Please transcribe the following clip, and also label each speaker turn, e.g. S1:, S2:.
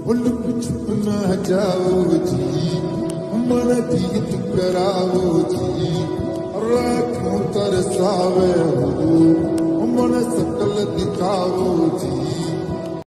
S1: उलट छुप ना जाओ जी, मन जीत कराओ जी, राखों तरसावे